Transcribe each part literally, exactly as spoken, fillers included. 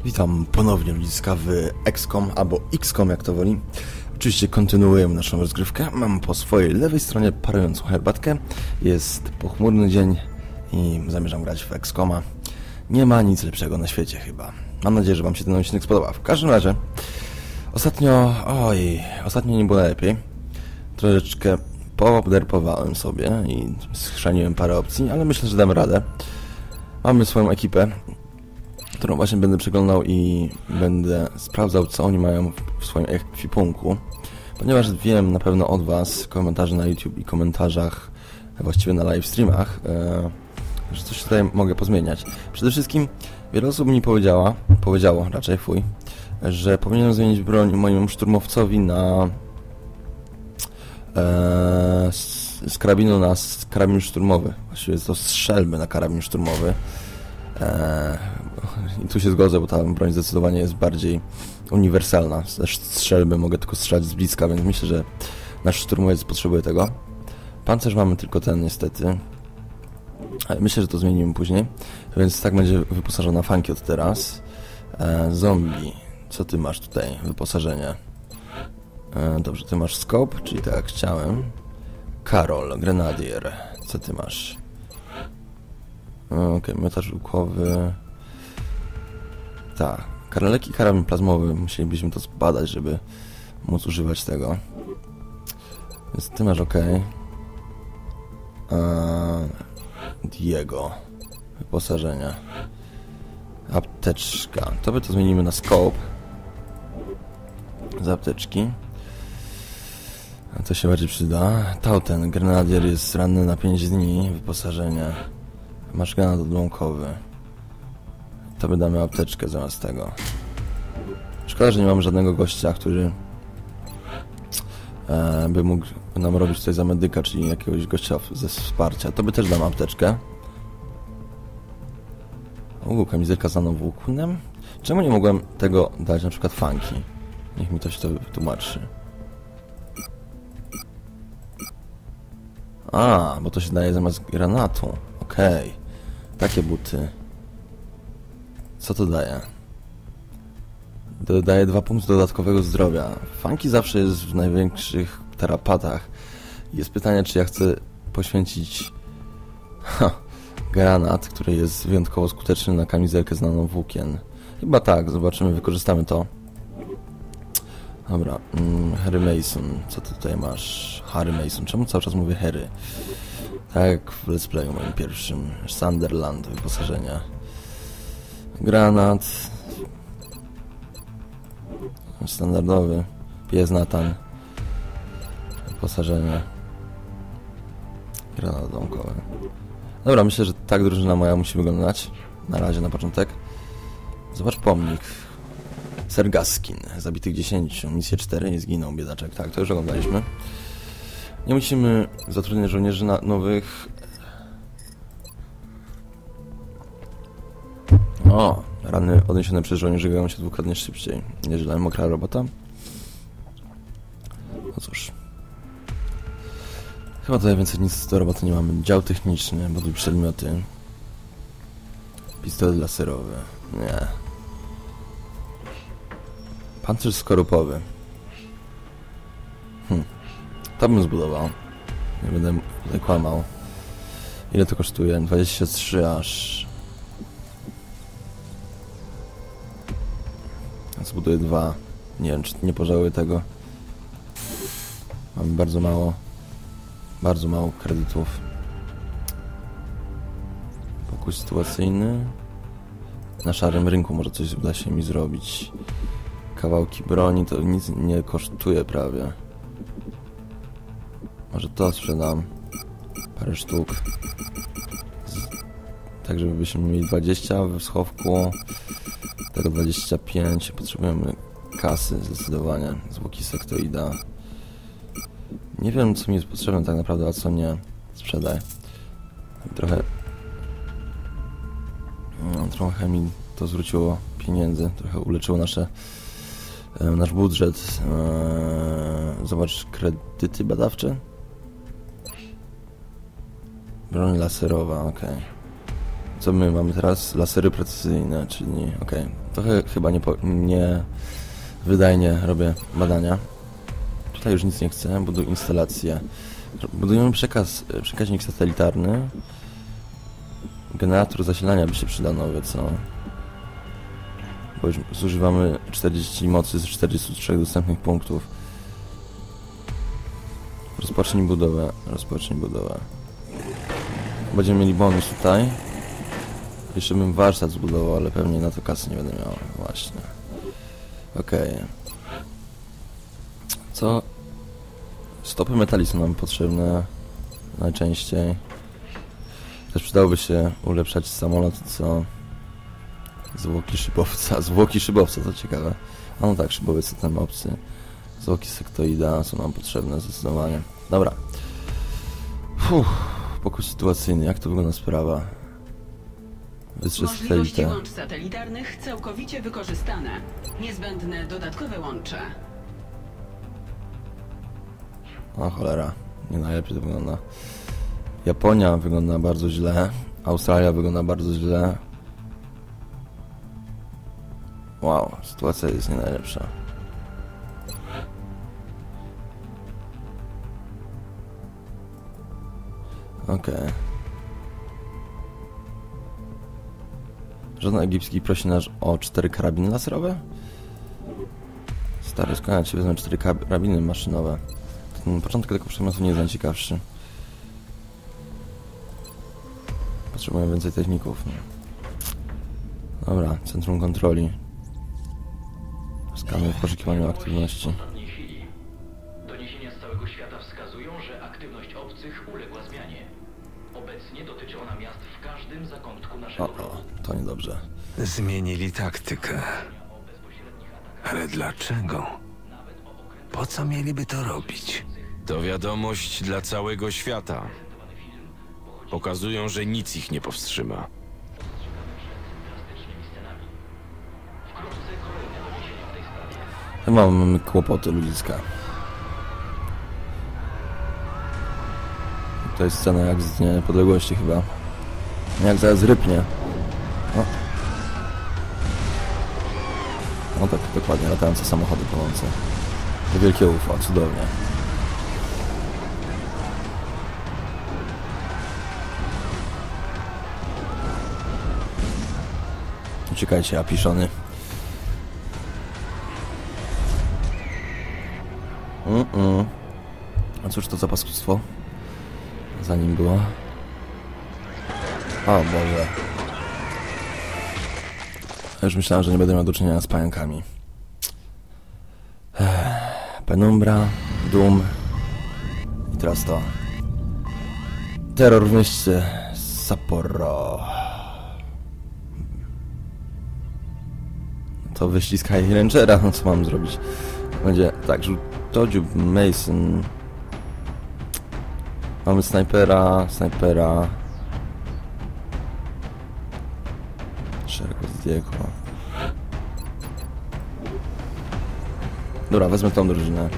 Witam ponownie ludziska w X COM, albo X COM jak to woli. Oczywiście kontynuujemy naszą rozgrywkę. Mam po swojej lewej stronie parującą herbatkę. Jest pochmurny dzień i zamierzam grać w X COMa. Nie ma nic lepszego na świecie chyba. Mam nadzieję, że wam się ten odcinek spodoba. W każdym razie, ostatnio, oj, ostatnio nie było najlepiej. Troszeczkę poderpowałem sobie i schrzaniłem parę opcji, ale myślę, że dam radę. Mamy swoją ekipę, którą właśnie będę przeglądał i będę sprawdzał, co oni mają w swoim ekwipunku. Ponieważ wiem na pewno od was w komentarzy na YouTube i komentarzach, właściwie na live streamach, e, że coś tutaj mogę pozmieniać. Przede wszystkim wiele osób mi powiedziała, powiedziało raczej fuj, że powinienem zmienić broń mojemu szturmowcowi na e, z, z karabinu na z karabin szturmowy. Właściwie jest to strzelby na karabin szturmowy. Eee, I tu się zgodzę, bo ta broń zdecydowanie jest bardziej uniwersalna. Ze strzelby mogę tylko strzelać z bliska, więc myślę, że nasz szturmowiec potrzebuje tego. Pancerz mamy tylko ten niestety. Ale myślę, że to zmienimy później. Więc tak będzie wyposażona fanki od teraz. Eee, zombie. Co ty masz tutaj? Wyposażenie. Eee, dobrze, ty masz scope, czyli tak jak chciałem. Karol, grenadier. Co ty masz? Okej, okay, miotacz łukowy. Tak, karolek i karabin plazmowy. Musielibyśmy to zbadać, żeby móc używać tego. Więc ty masz ok. Diego. Wyposażenie. Apteczka. To by to zmienimy na scope. Z apteczki. A to się bardziej przyda. Tauten, grenadier jest ranny na pięć dni. Wyposażenie. Masz granat odłamkowy. To by damy apteczkę zamiast tego. Szkoda, że nie mamy żadnego gościa, który e, by mógł nam robić tutaj za medyka, czyli jakiegoś gościa ze wsparcia. To by też damy apteczkę. O, kamizelka z nanowłóknem. Czemu nie mogłem tego dać na przykład fanki? Niech mi ktoś to wytłumaczy. A, bo to się daje zamiast granatu. Okej. Okay. Takie buty. Co to daje? Dodaje dwa punkty dodatkowego zdrowia. Funky zawsze jest w największych tarapatach. Jest pytanie, czy ja chcę poświęcić ha, granat, który jest wyjątkowo skuteczny na kamizelkę z nanowłókien. Chyba tak, zobaczymy, wykorzystamy to. Dobra, mm, Harry Mason. Co ty tutaj masz? Harry Mason. Czemu cały czas mówię Harry? Tak jak w let's playu moim pierwszym. Sunderland, wyposażenia. Granat. Standardowy. Pies Nathan. Wyposażenie. Granat odłamkowy. Dobra, myślę, że tak drużyna moja musi wyglądać. Na razie, na początek. Zobacz pomnik. Sergaskin. Zabitych dziesięciu. Misję cztery. Nie zginął biedaczek. Tak, to już oglądaliśmy. Nie musimy zatrudniać żołnierzy na nowych. O, rany odniesione przez żołnierzy goją się dwukrotnie szybciej. Nieźle, mokra robota. No cóż. Chyba tutaj więcej nic do roboty nie mamy. Dział techniczny, moduł przedmioty. Pistolet laserowy. Nie. Pancerz skorupowy. Hm. To bym zbudował. Nie będę tutaj kłamał. Ile to kosztuje? dwadzieścia trzy aż. Zbuduję dwa. Nie wiem, czy nie pożałuję tego. Mam bardzo mało. Bardzo mało kredytów. Pokój sytuacyjny. Na szarym rynku może coś uda się mi zrobić. Kawałki broni to nic nie kosztuje prawie. Może to sprzedam. Parę sztuk. Z... Tak, żebyśmy mieli dwadzieścia w schowku. Tego dwadzieścia pięć. Potrzebujemy kasy zdecydowanie. Zwłoki sektoida. Nie wiem, co mi jest potrzebne tak naprawdę, a co nie. Sprzedaj. Trochę... No, trochę mi to zwróciło pieniędzy. Trochę uleczyło nasze... nasz budżet. Zobacz, kredyty badawcze. Broń laserowa, okej. Okay. co my mamy teraz? Lasery precyzyjne, czyli okej. Okay. Trochę chyba nie, po, nie wydajnie robię badania. Tutaj już nic nie chcę, buduję instalację. Budujemy przekaz, przekaźnik satelitarny. Generator zasilania by się przydał nowy, co? Bo już zużywamy czterdzieści mocy z czterdziestu trzech dostępnych punktów. Rozpocznij budowę, rozpocznij budowę. Będziemy mieli bonus tutaj. Jeszcze bym warsztat zbudował, ale pewnie na to kasy nie będę miał. Właśnie. Okej. Okay. Co? Stopy metali są nam potrzebne najczęściej. Też przydałoby się ulepszać samolot, co? Zwłoki szybowca. Zwłoki szybowca, to ciekawe. A no tak, szybowiec to tam obcy. Zwłoki sektoida są nam potrzebne zdecydowanie. Dobra. Fuh, pokój sytuacyjny. Jak to wygląda sprawa? Możliwości łącz satelitarnych całkowicie wykorzystane. Niezbędne dodatkowe łącze. O cholera. Nie najlepiej to wygląda. Japonia wygląda bardzo źle. Australia wygląda bardzo źle. Wow, sytuacja jest nie najlepsza. Okej. Okay. Żaden egipski prosi nas o cztery karabiny laserowe? Stary, skąd ja ci wezmę cztery karabiny maszynowe? Ten początek tego przedmiotu nie jest najciekawszy. Potrzebuję więcej techników. No. Dobra, centrum kontroli. Skanuj w poszukiwaniu aktywności. Doniesienia z całego świata wskazują, że aktywność obcych uległa zmianie. Obecnie dotyczy ona miast w każdym zakątku naszego O, o, to niedobrze. Zmienili taktykę. Ale dlaczego? Po co mieliby to robić? To wiadomość dla całego świata. Pokazują, że nic ich nie powstrzyma. Chyba mamy kłopoty ludziska. To jest scena jak z Dnia Niepodległości chyba. Jak zaraz rypnie. O. No tak, dokładnie, latające samochody płonące. To wielkie U F O, cudownie. Uciekajcie, apiszony. Mm -mm. A cóż to za paskudstwo? Za nim było. O Boże. Ja już myślałem, że nie będę miał do czynienia z pająkami. Ech. Penumbra, Doom i teraz to. Terror w mieście Sapporo. To wyścisk High Rangera, no co mam zrobić? Będzie tak, żółtodziób Mason. Mamy snajpera, snajpera. Szereg Diego. Dobra, wezmę tą drużynę.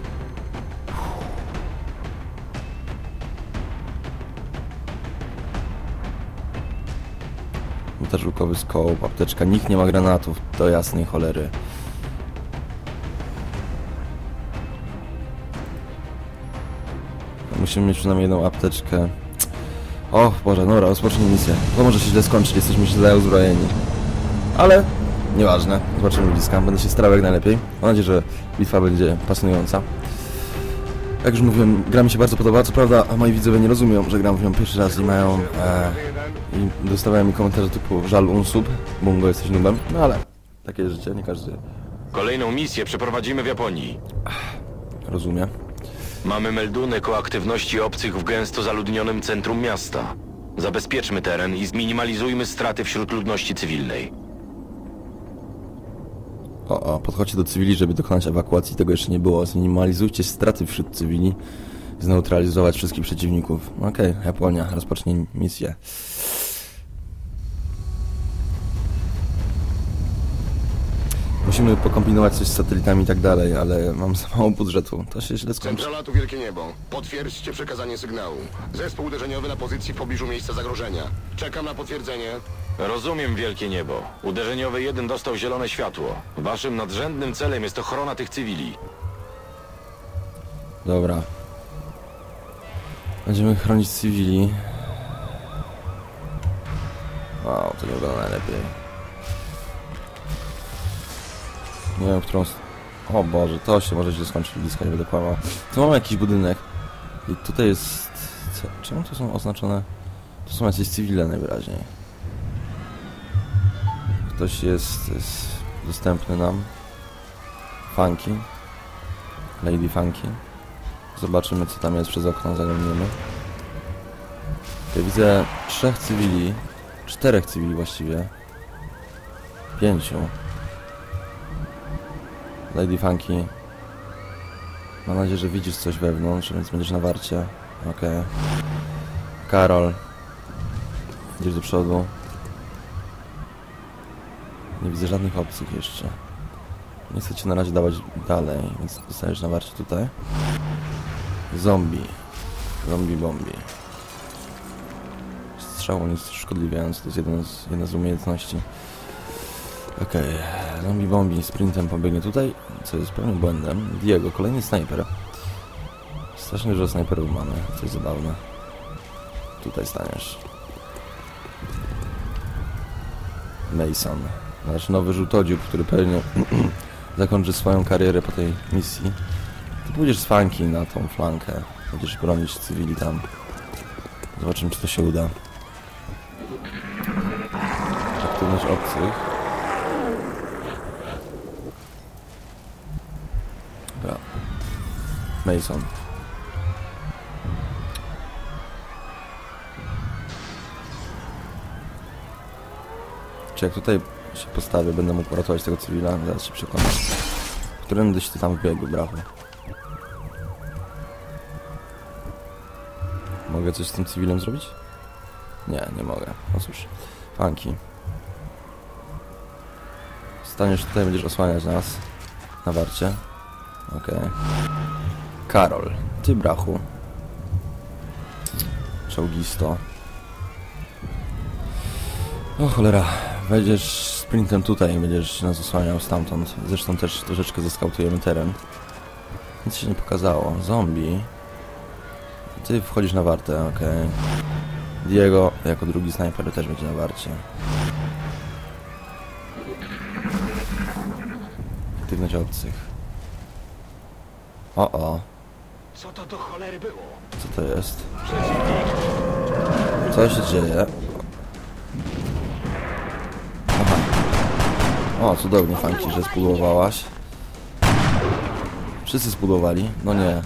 Też łukowy scope, apteczka. Nikt nie ma granatów, do jasnej cholery. Musimy mieć przynajmniej jedną apteczkę. O Boże, dobra, rozpocznij misję. To może się źle skończyć, jesteśmy źle uzbrojeni. Ale nieważne, zobaczymy bliska. Będę się starał jak najlepiej. Mam nadzieję, że bitwa będzie pasjonująca. Jak już mówiłem, gra mi się bardzo podoba. Co prawda moi widzowie nie rozumieją, że gram w nią pierwszy raz i mają... E, i dostawiają mi komentarze typu żal unsub, bungo, jesteś nubem. No ale takie jest życie, nie każdy... Kolejną misję przeprowadzimy w Japonii. Rozumie. Mamy meldunek o aktywności obcych w gęsto zaludnionym centrum miasta. Zabezpieczmy teren i zminimalizujmy straty wśród ludności cywilnej. O, o, podchodźcie do cywili, żeby dokonać ewakuacji. Tego jeszcze nie było. Zminimalizujcie straty wśród cywili. Zneutralizować wszystkich przeciwników. Okej, okay, Japonia, rozpocznij misję. musimy pokombinować coś z satelitami i tak dalej, ale mam za mało budżetu. To się źle skończy. Centrala tu Wielkie Niebo. Potwierdźcie przekazanie sygnału. Zespół uderzeniowy na pozycji w pobliżu miejsca zagrożenia. Czekam na potwierdzenie. Rozumiem, Wielkie Niebo. Uderzeniowy jeden dostał zielone światło. Waszym nadrzędnym celem jest ochrona tych cywili. Dobra. Będziemy chronić cywili. Wow, to nie wygląda najlepiej. Nie wiem, w którą... O Boże, to się może źle skończyć, blisko nie będę kłamał. Tu mamy jakiś budynek. I tutaj jest... Czemu to są oznaczone? Tu są jakieś cywile najwyraźniej. Ktoś jest, jest dostępny nam. Funky. Lady Funky. Zobaczymy, co tam jest przez okno, zaglądniemy. Okay, widzę trzech cywili. Czterech cywili właściwie. Pięciu. Lady Funky. Mam nadzieję, że widzisz coś wewnątrz, więc będziesz na warcie. Okej. Okay. Karol. Idziesz do przodu. Nie widzę żadnych obcych jeszcze. Nie chcę cię na razie dawać dalej, więc zostajesz na warcie tutaj. Zombie. Zombie bombi. Strzał jest szkodliwiający, to jest jeden z, jedna z umiejętności. Okej, okay. Zombie bombi sprintem pobiegnie tutaj, co jest pewnym błędem. Diego, kolejny snajper. Strasznie dużo snajperów mamy, to jest zabawne. Tutaj staniesz. Mason. Nasz nowy żółtodziób, który pewnie zakończy swoją karierę po tej misji. Ty pójdziesz z Funky na tą flankę. Będziesz bronić cywili tam. Zobaczymy, czy to się uda. Aktywność obcych. Dobra. Mason. Czy jak tutaj się postawię, będę mógł uratować tego cywila? Zaraz się przekonam. Którędyś ty tam wbiegł, brachu? Mogę coś z tym cywilem zrobić? Nie, nie mogę. No cóż. Funky. Staniesz tutaj, będziesz osłaniać nas. Na warcie. Okej. Okay. Karol. Ty, brachu. Czołgisto. O cholera. Wejdziesz sprintem tutaj i będziesz nas osłaniał stamtąd. Zresztą też troszeczkę zeskautujemy teren. Nic się nie pokazało. Zombie. Ty wchodzisz na wartę, okej. Okay. Diego jako drugi snajper też będzie na warcie. Aktywność obcych. O o. Co to do cholery było? Co to jest? Co się dzieje? Aha. O, cudownie, Funky, że spudłowałaś. Wszyscy spudłowali? No nie.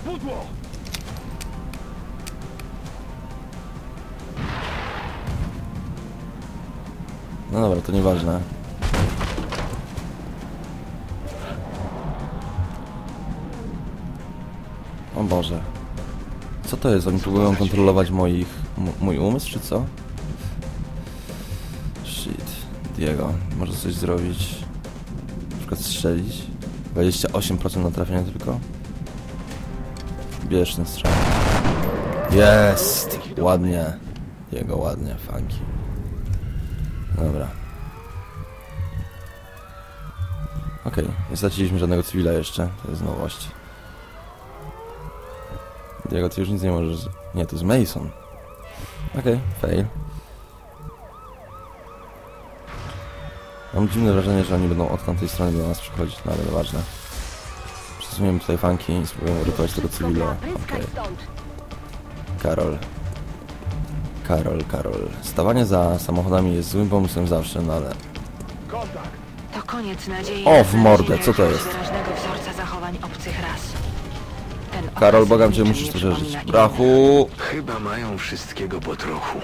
No dobra, to nieważne. O Boże. Co to jest? Oni próbują kontrolować moich... mój umysł, czy co? Shit. Diego, może coś zrobić? Na przykład strzelić? dwadzieścia osiem procent na trafienie tylko? Bierz ten strzał. Jest! Ładnie. Diego, ładnie. Funky. Dobra. Okej, okay. Nie straciliśmy żadnego cywila jeszcze. To jest nowość. Diego, ty już nic nie możesz... Nie, to jest Mason. Okej, okay, fail. Mam dziwne wrażenie, że oni będą od tamtej strony do nas przychodzić, no ale nieważne. Przesuniemy tutaj Funky i spróbujemy uratować tego cywila. Okej. Okay. Karol. Karol, Karol. Stawanie za samochodami jest złym pomysłem zawsze, no ale... To koniec nadziei. O, w mordę, co to jest? Wyraźnego wzorca zachowań obcych ras. Ten Karol, błagam cię, musisz to przeżyć. Brachu! Chyba mają wszystkiego po trochu.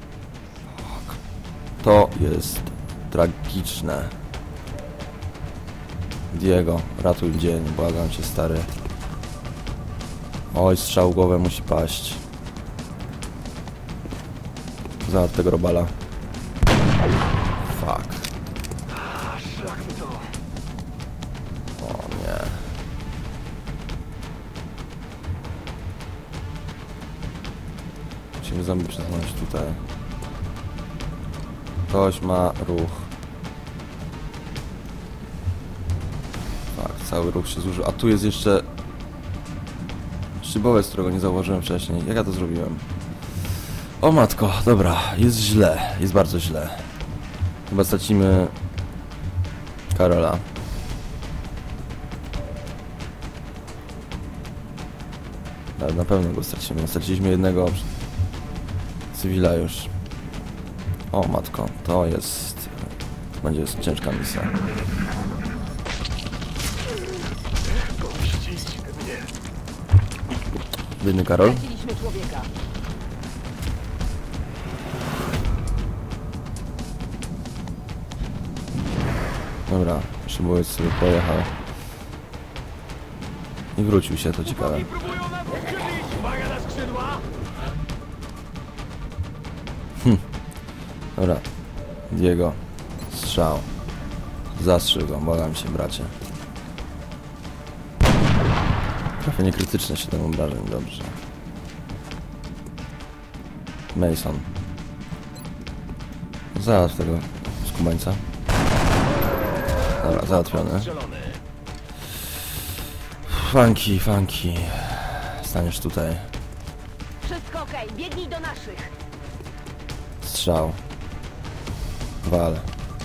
To jest tragiczne. Diego, ratuj dzień, błagam cię, stary. Oj, strzał w głowę musi paść. Załatw tego robala. Fuck. musimy zombie przesunąć tutaj. Ktoś ma ruch. Tak, cały ruch się zużył. A tu jest jeszcze szybowiec, którego nie zauważyłem wcześniej. Jak ja to zrobiłem? O matko, dobra, jest źle, jest bardzo źle. Chyba stracimy Karola. Ale na pewno go stracimy. Straciliśmy jednego cywila już. O matko, to jest... będzie ciężka misja. Biedny Karol. Dobra, szybowiec sobie pojechał. I wrócił się, to ciekawe. Hm. Dobra. Diego. Strzał. Zastrzył go, błagam się, bracie. Trafienie krytyczne, siedem obrażeń, dobrze. Mason. Załatw tego skubańca. Dobra, załatwiony. Funky, funky. Staniesz tutaj. Wszystko okej, okay. Biegnij do naszych. Strzał. Wal.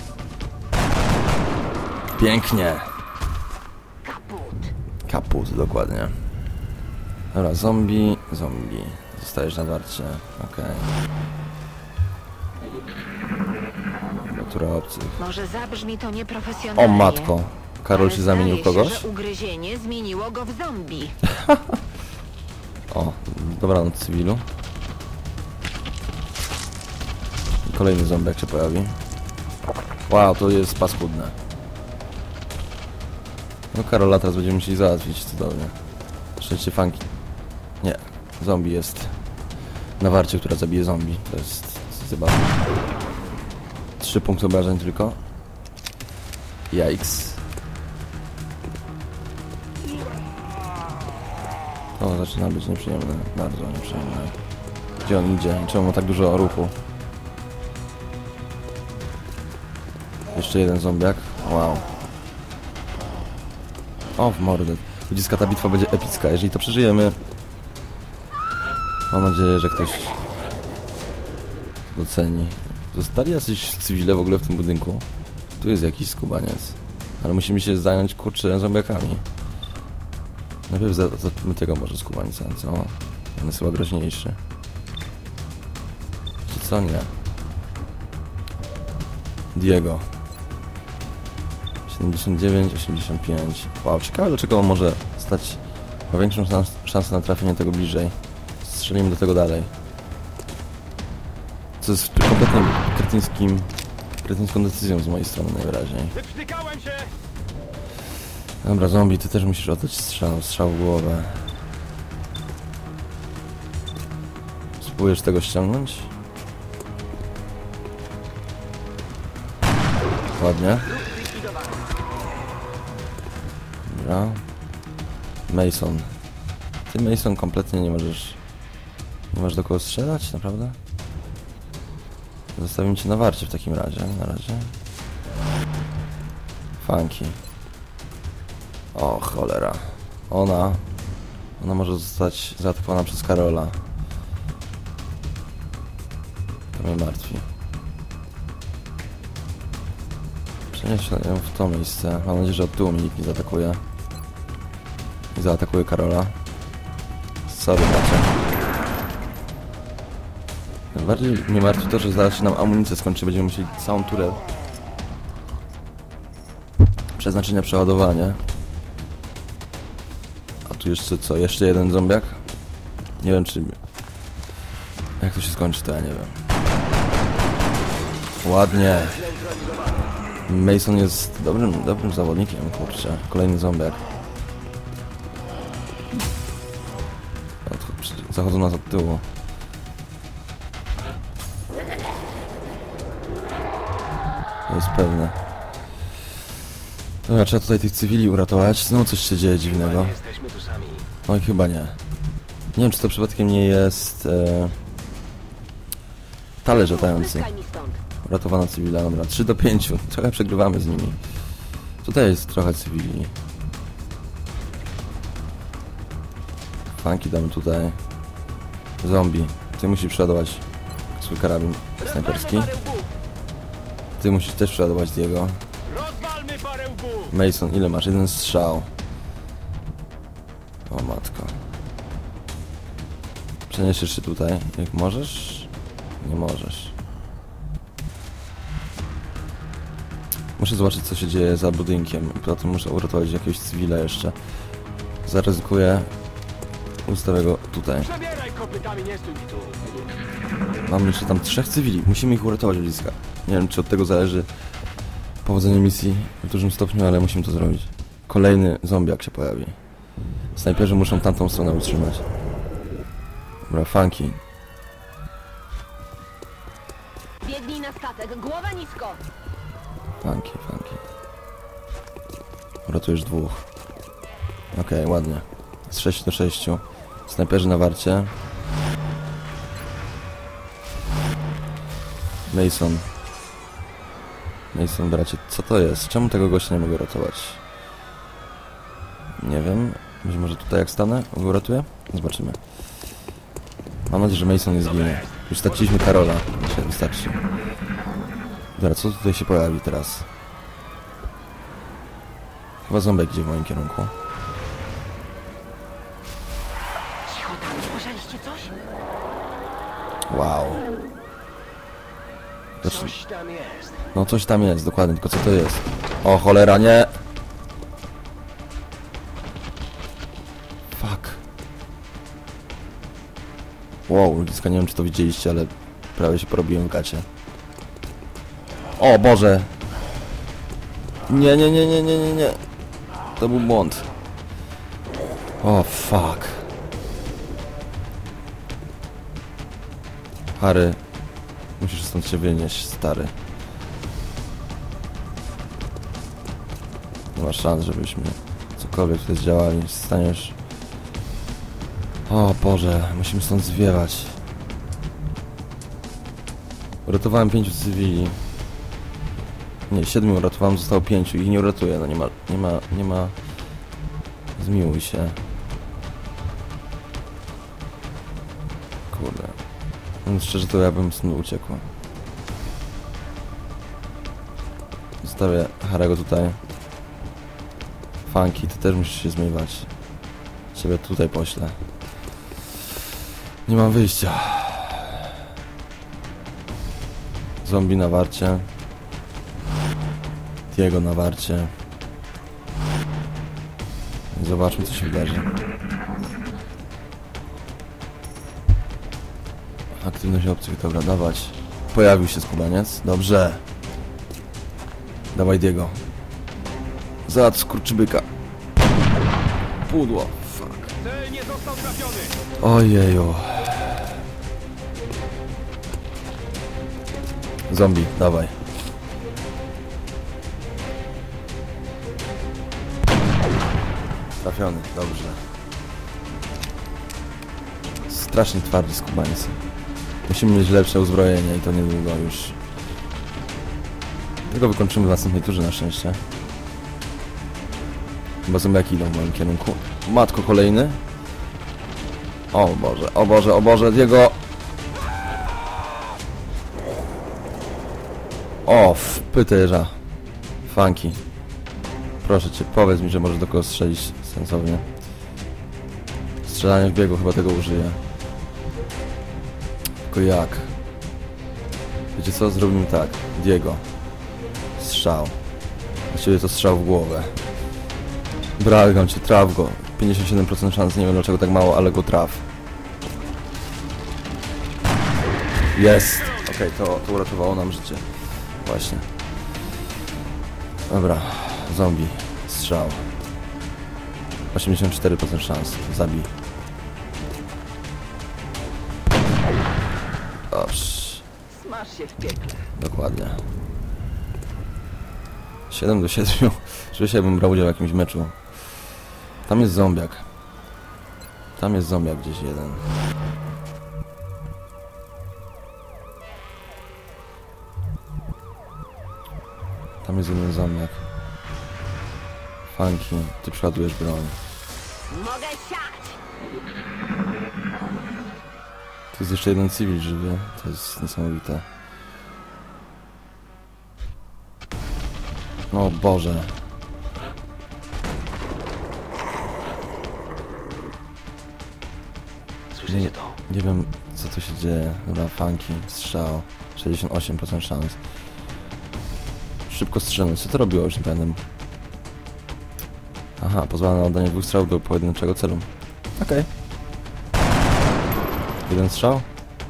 Pięknie. Kaput. Kaput, dokładnie. Dobra, zombie, zombie. Zostajesz na warcie. Okej. Okay. Natura obcych. Może zabrzmi to nieprofesjonalnie. O matko. Karol się zamienił w kogoś? Się, że ugryzienie zmieniło go w zombie. O, dobranoc cywilu. I kolejny zombiak się pojawi. Wow, to jest paskudne. No Karola teraz będziemy musieli załatwić cudownie. Szczęście funky. Nie, zombie jest na warcie, która zabije zombie. To jest zabawne. Trzy punkty obrażeń tylko. Yikes. O, zaczyna być nieprzyjemne. Bardzo nieprzyjemne. Gdzie on idzie? Czemu ma tak dużo ruchu? Jeszcze jeden zombiak. Wow. O, w mordę. Ludziska, ta bitwa będzie epicka. Jeżeli to przeżyjemy... Mam nadzieję, że ktoś doceni. Zostali jacyś cywile w ogóle w tym budynku. Tu jest jakiś skubaniec. Ale musimy się zająć, kurczę, zombiakami. Najpierw zatmy tego może skubańca, co? On jest chyba groźniejszy. Czy co? Nie. Diego. siedemdziesiąt dziewięć, osiemdziesiąt pięć. Wow, ciekawe dlaczego on może stać... Ma większą szans szansę na trafienie tego bliżej. Strzelimy do tego dalej. Co jest kompletnie kretyńskim... kretyńską decyzją z mojej strony najwyraźniej. Dobra, zombie, ty też musisz oddać strzał, strzał w głowę. Spróbujesz tego ściągnąć? Ładnie. Dobra. Mason. Ty, Mason, kompletnie nie możesz... Nie masz do kogo strzelać, naprawdę? Zostawimy cię na warcie w takim razie, na razie. Funky. O, cholera. Ona... Ona może zostać zaatakowana przez Karola. To mnie martwi. Przenieś ją w to miejsce. Mam nadzieję, że od tyłu mi nikt nie zaatakuje. I zaatakuje Karola. Sorry, bracie. Najbardziej mnie martwi to, że zaraz się nam amunicję skończy. Będziemy musieli całą turę przeznaczyć na przeładowanie. A tu jeszcze co? Jeszcze jeden zombiak? Nie wiem, czy... Jak to się skończy, to ja nie wiem. Ładnie. Mason jest dobrym, dobrym zawodnikiem, kurczę. Kolejny zombiak. Zachodzą nas od tyłu. To jest pewne. Dobra, trzeba tutaj tych cywili uratować. Znowu coś się dzieje dziwnego. Oj, chyba nie. Nie wiem, czy to przypadkiem nie jest... E... Talerz latający. Pyskaj mi stąd. Uratowano cywila, dobra. trzy do pięciu. Trochę przegrywamy z nimi. Tutaj jest trochę cywili. Funky damy tutaj. Zombie. Ty musisz przeładować swój karabin snajperski. Ty musisz też przeładować Diego. Mason, ile masz? Jeden strzał. O matko. Przeniesiesz się tutaj, jak możesz? Nie możesz. Muszę zobaczyć, co się dzieje za budynkiem. Potem muszę uratować jakiegoś cywila jeszcze. Zaryzykuję. Ustawię go tutaj. Mam jeszcze tam trzech cywili. Musimy ich uratować od bliska. Nie wiem, czy od tego zależy powodzenie misji w dużym stopniu, ale musimy to zrobić. Kolejny zombiak się pojawi. Snajperzy muszą tamtą stronę utrzymać. Dobra, Funky. Biegnij na statek, głowa nisko. Funky, Funky. Uratujesz dwóch. Okej, okay, ładnie. Z sześciu do sześciu. Snajperzy na warcie. Mason. Mason, bracie, co to jest? Czemu tego gościa nie mogę ratować? Nie wiem. Być może tutaj jak stanę, go uratuję? Zobaczymy. Mam nadzieję, że Mason nie zginie. Już straciliśmy Karola. Dzisiaj wystarczy. Dobra, co tutaj się pojawi teraz? Chyba ząbek idzie w moim kierunku. Cicho tam, słyszeliście coś? Wow. Znaczy, Coś tam jest. no coś tam jest, dokładnie, tylko co to jest? O cholera, nie! Fuck. Wow, ludziska, nie wiem, czy to widzieliście, ale prawie się porobiłem w gacie. O Boże! Nie, nie, nie, nie, nie, nie, nie. To był błąd. O fuck. Harry, musisz stąd się wynieść, stary. Nie ma szans, żebyśmy cokolwiek tutaj zdziałali. Staniesz... O Boże, musimy stąd zwiewać. Uratowałem pięciu cywili. Nie, siedmiu uratowałem, zostało pięciu. Ich nie uratuję, no nie ma... Nie ma... Nie ma... Zmiłuj się. Kurde. Mówiąc szczerze, to ja bym stąd uciekł. Zostawię Harego tutaj. Funky, ty też musisz się zmywać. Ciebie tutaj poślę. Nie mam wyjścia. Zombie na warcie. Diego na warcie. Zobaczmy, co się wydarzy. Aktywność obcych, dobra, dawać. Pojawił się skubaniec. Dobrze. Dawaj Diego. Załatw skurczybyka. Pudło. Fuck. Ojeju. Zombie, dawaj. Trafiony, dobrze. Strasznie twardy skubańcy. Musimy mieć lepsze uzbrojenie i to niedługo już. Tego wykończymy w następnej turze na szczęście. Chyba zombiaki idą w moim kierunku. Matko, kolejny. O Boże, o Boże, o Boże, Diego! O, wpytyża. Funky. Proszę cię, powiedz mi, że możesz do kogo strzelić sensownie. Strzelanie w biegu, chyba tego użyję. Tylko jak? Wiecie co? Zrobimy tak. Diego. Strzał. Na ciebie to strzał w głowę. Błagam cię, traf go. pięćdziesiąt siedem procent szans, nie wiem dlaczego tak mało, ale go traf. Jest! Okej, okay, to, to uratowało nam życie. Właśnie. Dobra. Zombie. Strzał. osiemdziesiąt cztery procent szans. Zabij. Dobrze. Smaż się w piekle. Dokładnie. siedem do siedmiu. Rzeczywiście bym brał udział w jakimś meczu. Tam jest zombiak. Tam jest zombiak gdzieś jeden. Tam jest jeden zombiak. Funky, ty przeładujesz broń. Mogę siać! Tu jest jeszcze jeden cywil żywy. To jest niesamowite. O Boże. Słyszycie to? Nie wiem, co tu się dzieje. Dobra, Funky, strzał. sześćdziesiąt osiem procent szans. Szybko strzelmy. Co to robiło? Już nie pamiętam. Aha, pozwala na oddanie dwóch strzałów do pojedynczego celu. Okej. Okay. Jeden strzał.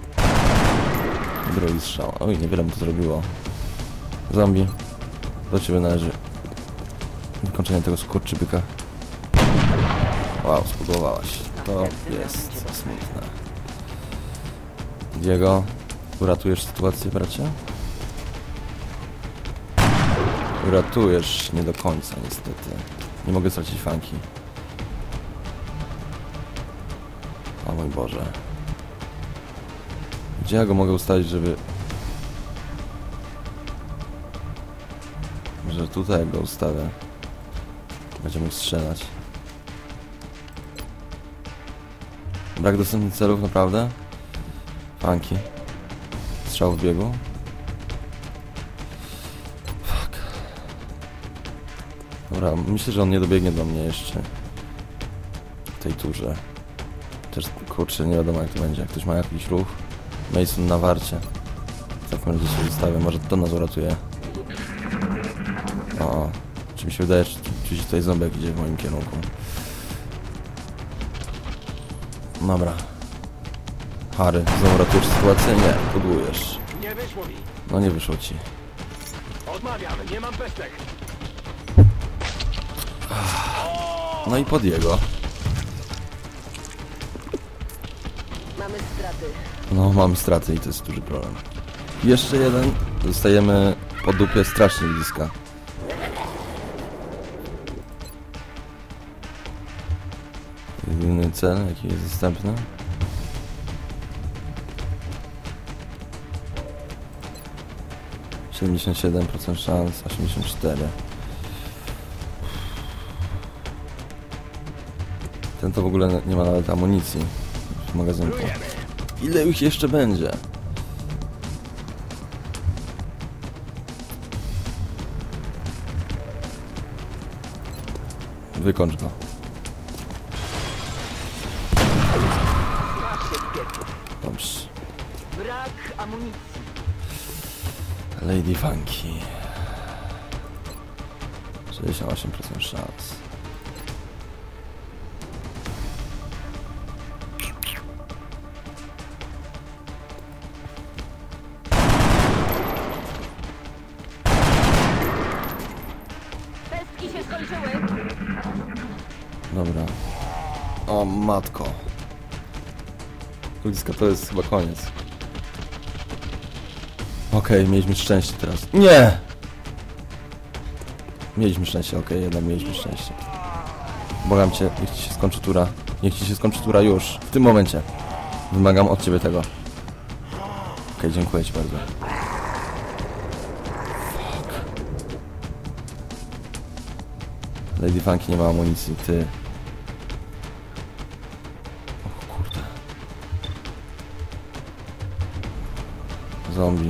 Drugi strzał. Oj, niewiele mu to zrobiło. Zombie. Do ciebie należy wykończenie tego skurczybyka. Wow, spudłowałaś. To jest smutne. Diego, uratujesz sytuację, bracie? Uratujesz nie do końca, niestety. Nie mogę stracić Funky. O mój Boże. Gdzie ja go mogę ustawić, żeby... Że tutaj go ustawię. Będzie mógł strzelać. Brak dostępnych celów, naprawdę? Funky. Strzał w biegu. Fuck. Dobra, myślę, że on nie dobiegnie do mnie jeszcze. W tej turze. Też, kurczę, nie wiadomo jak to będzie. Jak ktoś ma jakiś ruch. Mason na warcie. W takim razie się zostawię. Może to nas uratuje. O, czy mi się wydaje, że gdzieś tutaj ząbek idzie w moim kierunku. Dobra. Harry, znowu ratujesz sytuację? Nie, podłujesz. Nie wyszło mi. No nie wyszło ci. Odmawiam, nie mam pestek. No i pod jego. Mamy straty. No mamy straty i to jest duży problem. Jeszcze jeden. Zostajemy po dupie strasznie bliska. Jedyny cel, jaki jest dostępny. siedemdziesiąt siedem procent szans, osiemdziesiąt cztery procent. Ten to w ogóle nie ma nawet amunicji w magazynku. Ile ich jeszcze będzie? Wykończ go. Dobrze. Brak amunicji. Lady Funky. sześćdziesiąt osiem procent szans. Pestki się skończyły. Dobra. O matko. Ludziska, to jest chyba koniec. Okej, okay, mieliśmy szczęście teraz. Nie! Mieliśmy szczęście, okej, okay, jednak mieliśmy szczęście. Błagam cię, niech ci się skończy tura. Niech ci się skończy tura już, w tym momencie. Wymagam od ciebie tego. Okej, okay, dziękuję ci bardzo. Fuck. Lady Funky nie ma amunicji, ty. O kurde. Zombie.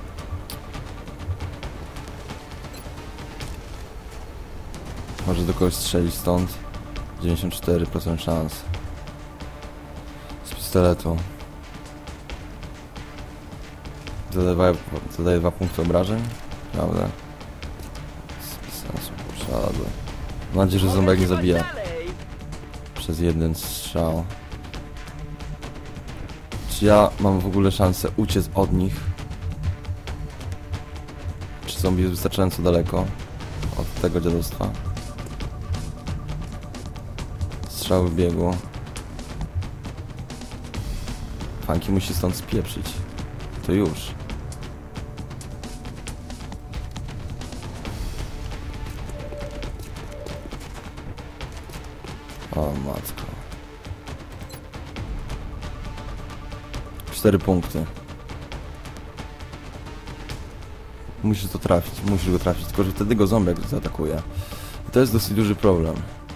Może do kogoś strzelić stąd. dziewięćdziesiąt cztery procent szans. Z pistoletu. Zadaje, zadaje dwa punkty obrażeń. Prawda? Bez sensu. Przeładuj. Mam nadzieję, że zombie nie zabija. Przez jeden strzał. Czy ja mam w ogóle szansę uciec od nich? Czy zombie jest wystarczająco daleko od tego dziadostwa? Strzał w biegu. Funky musi stąd spieprzyć. To już. O matko. Cztery punkty. Musisz to trafić, musisz go trafić, tylko że wtedy go ząbek zaatakuje. I to jest dosyć duży problem.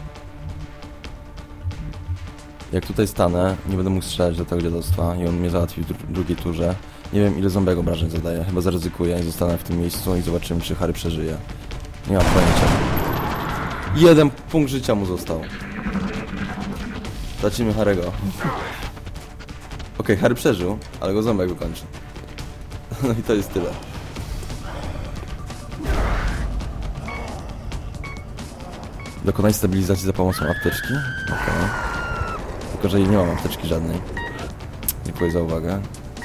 Jak tutaj stanę, nie będę mógł strzelać do tego dziadostwa i on mnie załatwi w dru drugiej turze. Nie wiem, ile ząbek obrażeń zadaje. Chyba zaryzykuję i zostanę w tym miejscu i zobaczymy, czy Harry przeżyje. Nie mam pojęcia. Jeden punkt życia mu został. Tracimy Harry'ego. Okej, okay, Harry przeżył, ale go ząbek wykończy. No i to jest tyle. Dokonaj stabilizacji za pomocą apteczki. Okej. Okay. Tylko, że nie mam apteczki żadnej. Dziękuję za uwagę.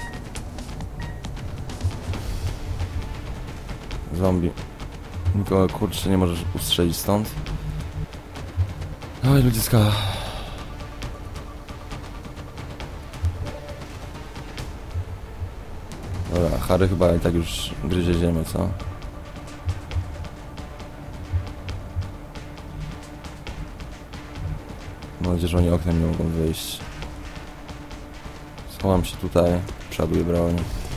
Zombie. Nikogo, kurczę, nie możesz ustrzelić stąd. Oj, ludziska. Dobra, Harry chyba i tak już gryzie ziemię, co? Mam nadzieję, że oni oknem nie mogą wyjść. Schowam się tutaj, przeładuję broń.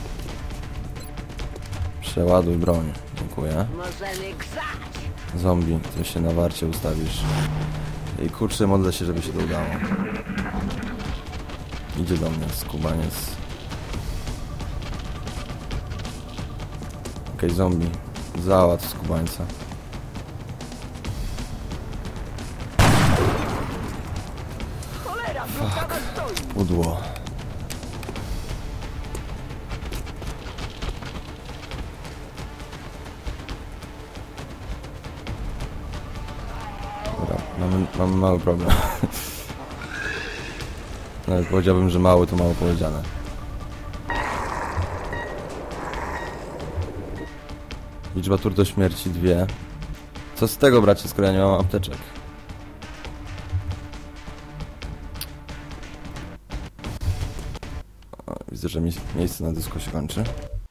Przeładuj broń, dziękuję. Zombie, ty się na warcie ustawisz. I kurczę, modlę się, żeby się to udało. Idzie do mnie skubaniec. Okej, okay, zombie. Załatw skubańca. Fuck. Udło. Dobra, mamy, mamy mały problem. Nawet powiedziałbym, że mały to mało powiedziane. Liczba tur do śmierci dwie. Co z tego, bracie, skoro ja nie mam apteczek? O, widzę, że mi miejsce na dysku się kończy.